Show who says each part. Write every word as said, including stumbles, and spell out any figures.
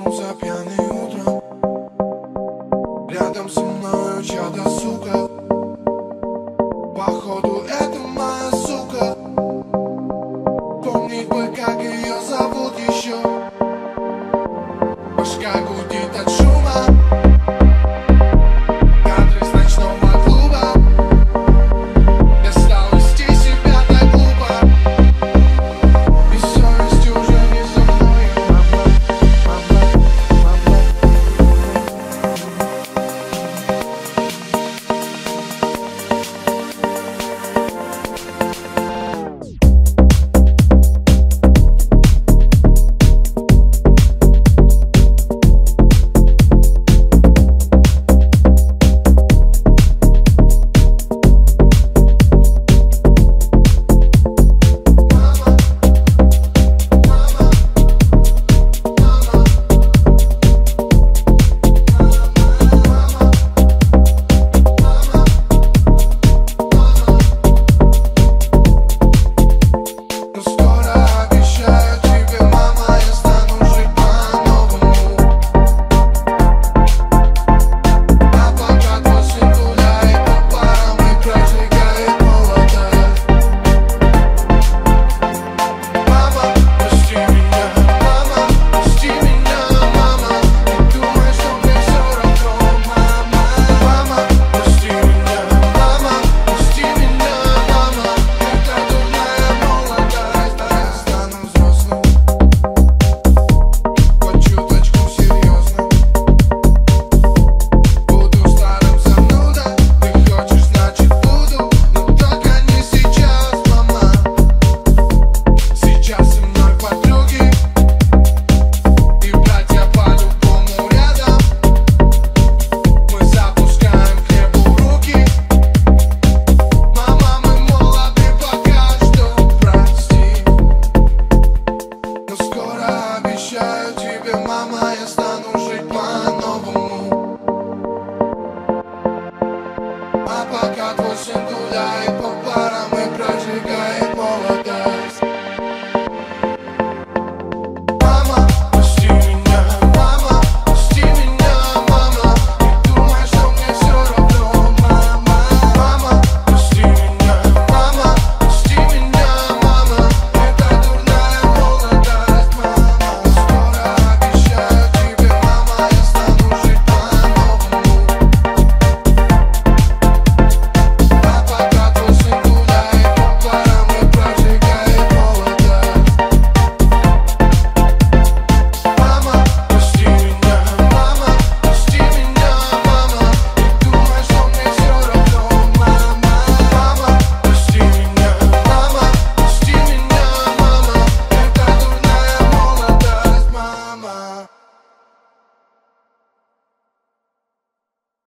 Speaker 1: проснулся пьяный утром. Рядом со мною чья-то сука. Походу это моя сука. Помнить бы, как ее зовут еще. Башка гудит от шума. Кадры с ночного клуба. Я стал вести себя так глупо. И совесть уже не за мной. Обещаю тебе, мама.